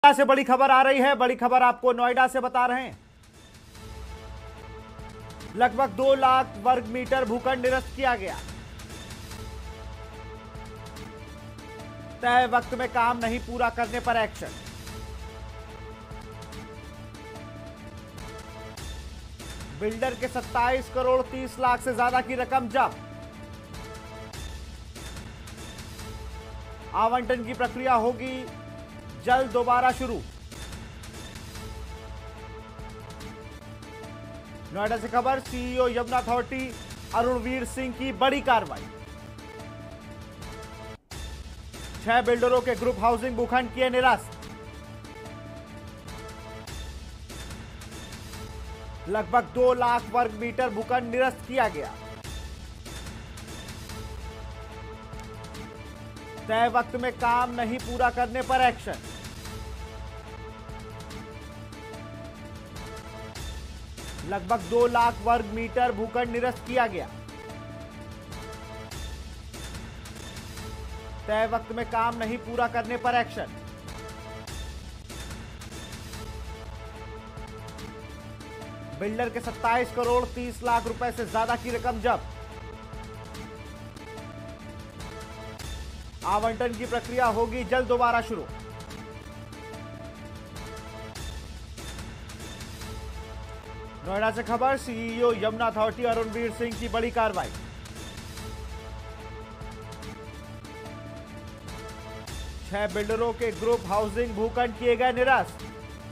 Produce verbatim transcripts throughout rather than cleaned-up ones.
नोएडा से बड़ी खबर आ रही है। बड़ी खबर आपको नोएडा से बता रहे हैं। लगभग दो लाख वर्ग मीटर भूखंड निरस्त किया गया। तय वक्त में काम नहीं पूरा करने पर एक्शन। बिल्डर के सत्ताईस करोड़ तीस लाख से ज्यादा की रकम जब्त। आवंटन की प्रक्रिया होगी जल्द दोबारा शुरू। नोएडा से खबर, सीईओ यमुना अथॉरिटी अरुणवीर सिंह की बड़ी कार्रवाई। छह बिल्डरों के ग्रुप हाउसिंग भूखंड किए निरस्त। लगभग दो लाख वर्ग मीटर भूखंड निरस्त किया गया। तय वक्त में काम नहीं पूरा करने पर एक्शन। लगभग दो लाख वर्ग मीटर भूखंड निरस्त किया गया। तय वक्त में काम नहीं पूरा करने पर एक्शन। बिल्डर के सत्ताईस करोड़ तीस लाख रुपए से ज्यादा की रकम जब्त। आवंटन की प्रक्रिया होगी जल्द दोबारा शुरू। नोएडा से खबर, सीईओ यमुना अथॉरिटी अरुणवीर सिंह की बड़ी कार्रवाई। छह बिल्डरों के ग्रुप हाउसिंग भूखंड किए गए निरस्त।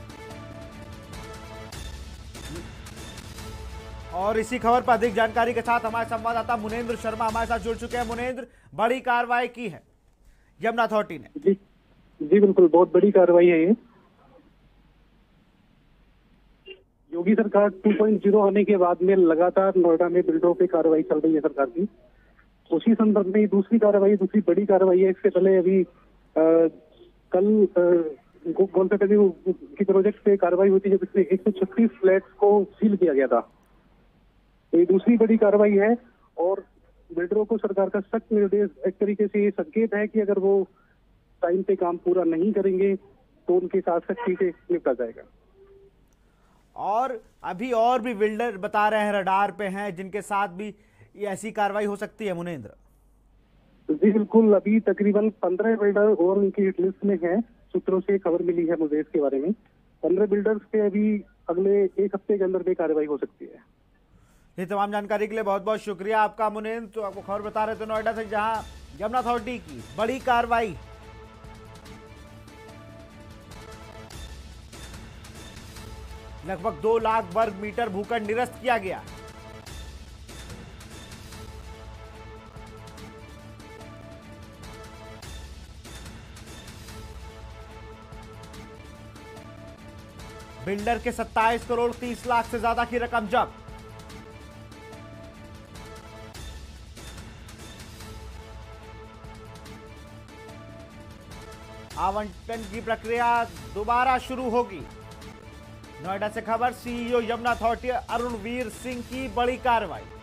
और इसी खबर पर अधिक जानकारी के साथ हमारे संवाददाता मुनेंद्र शर्मा हमारे साथ जुड़ चुके हैं। मुनेंद्र, बड़ी कार्रवाई की है यमुना अथॉरिटी ने। जी जी बिल्कुल, बहुत बड़ी कार्रवाई है ये। योगी सरकार टू पॉइंट ज़ीरो आने के बाद में लगातार नोएडा में बिल्डरों पे कार्रवाई चल रही है सरकार की। उसी संदर्भ में दूसरी कार्रवाई, दूसरी बड़ी कार्रवाई है। इससे पहले अभी आ, कल गोलपेट की प्रोजेक्ट पे कार्रवाई हुई थी जब इसमें एक सौ छत्तीस फ्लैट्स को सील किया गया था। ये दूसरी बड़ी कार्रवाई है और बिल्डरों को सरकार का सख्त निर्देश, एक तरीके से ये संकेत है कि अगर वो टाइम पे काम पूरा नहीं करेंगे तो उनके साथ सख्ती से निपटा जाएगा। और अभी और भी बिल्डर बता रहे हैं रडार पे हैं जिनके साथ भी ये ऐसी कार्रवाई हो सकती है। मुनेंद्र जी बिल्कुल, अभी तकरीबन पंद्रह बिल्डर और उनकी हिट लिस्ट में है। सूत्रों से खबर मिली है मुझे इसके बारे में। पंद्रह बिल्डर्स पे अभी अगले एक हफ्ते के अंदर में कार्रवाई हो सकती है। ये तमाम जानकारी के लिए बहुत बहुत शुक्रिया आपका मुनेंद्र। तो आपको खबर बता रहे थे नोएडा से, जहां यमुना अथॉरिटी की बड़ी कार्रवाई। लगभग दो लाख वर्ग मीटर भूखंड निरस्त किया गया। बिल्डर के सत्ताईस करोड़ तीस लाख से ज्यादा की रकम जब्त। आवंटन की प्रक्रिया दोबारा शुरू होगी। नोएडा से खबर, सीईओ यमुना अथॉरिटी अरुणवीर सिंह की बड़ी कार्रवाई।